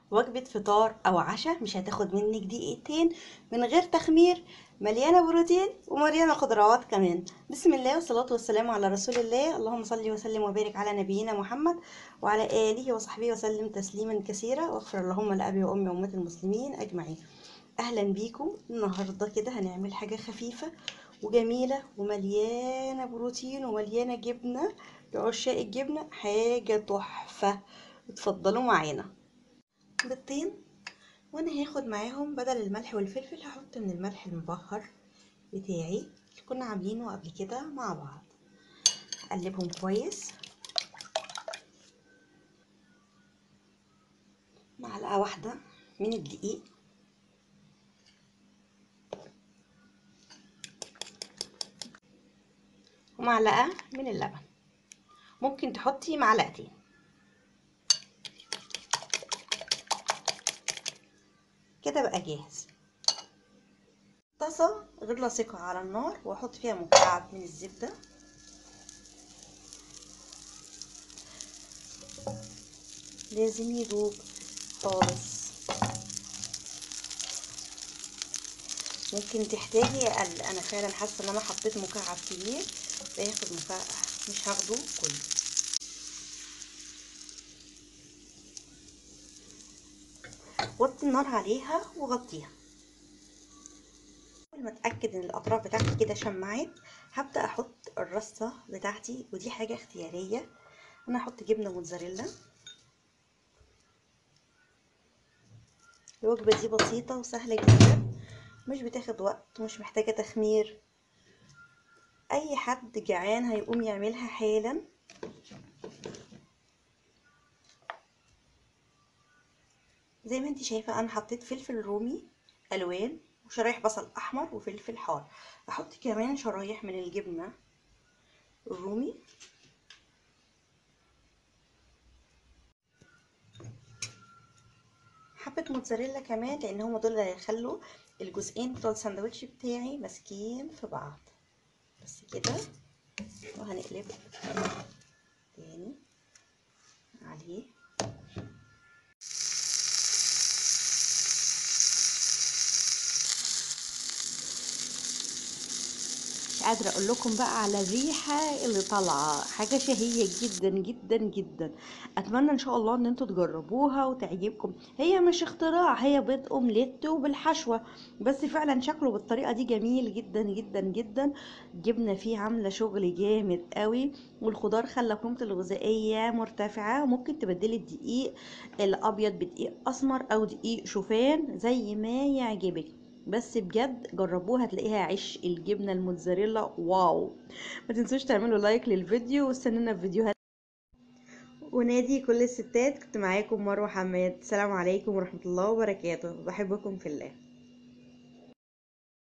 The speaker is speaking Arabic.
وجبة فطار أو عشاء مش هتاخد منك دقيقتين، من غير تخمير، مليانة بروتين ومليانة خضروات كمان. بسم الله والصلاة والسلام على رسول الله. اللهم صل وسلم وبارك على نبينا محمد وعلى آله وصحبه وسلم تسليما كثيرا، واغفر اللهم لأبي وأمي وأمة المسلمين أجمعين. أهلا بيكم. النهاردة كده هنعمل حاجة خفيفة وجميلة ومليانة بروتين ومليانة جبنة. لعشاق الجبنة حاجة تحفة. اتفضلوا معانا. بيضتين، وانا هاخد معاهم بدل الملح والفلفل هحط من الملح المبهر بتاعي اللي كنا عاملينه قبل كده مع بعض. اقلبهم كويس. معلقه واحده من الدقيق، ومعلقه من اللبن. ممكن تحطي معلقتين. كده بقى جاهز. طاسه غير لاصقه على النار، واحط فيها مكعب من الزبده. لازم يدوب خالص. ممكن تحتاجي اقل، انا فعلا حاسه ان انا حطيت مكعب كبير، فياخد مكعب، مش هاخده كله. وطي النار عليها وغطيها. اول ما اتاكد ان الاطراف بتاعتي كده شمعت، هبدا احط الرصه بتاعتي، ودي حاجه اختياريه. انا هحط جبنه موتزاريلا. الوجبه دي بسيطه وسهله جدا، مش بتاخد وقت ومش محتاجه تخمير. اي حد جعان هيقوم يعملها حالا. زي ما انت شايفه انا حطيت فلفل رومي الوان وشرايح بصل احمر وفلفل حار. احط كمان شرايح من الجبنه الرومي. حبة موتزاريلا كمان، لان هما دول اللي هيخلوا الجزئين بتوع الساندوتش بتاعي ماسكين في بعض. بس كده. وهنقلب تاني عليه. مش قادرة اقول لكم بقى على الريحة اللي طالعة، حاجة شهية جدا جدا جدا. اتمنى ان شاء الله ان انتوا تجربوها وتعجبكم. هي مش اختراع، هي بيض اومليت وبالحشوة، بس فعلا شكله بالطريقة دي جميل جدا جدا جدا. الجبنة فيه عاملة شغل جامد قوي، والخضار خلى قيمته الغذائية مرتفعة. ممكن تبدلي الدقيق الابيض بدقيق اسمر او دقيق شوفان زي ما يعجبك. بس بجد جربوها، هتلاقيها عيش الجبنه الموتزاريلا واو. ما تنسوش تعملوا لايك للفيديو واستنونا في فيديوهات. ونادي كل الستات، كنت معاكم مروه حماد. السلام عليكم ورحمه الله وبركاته، بحبكم في الله.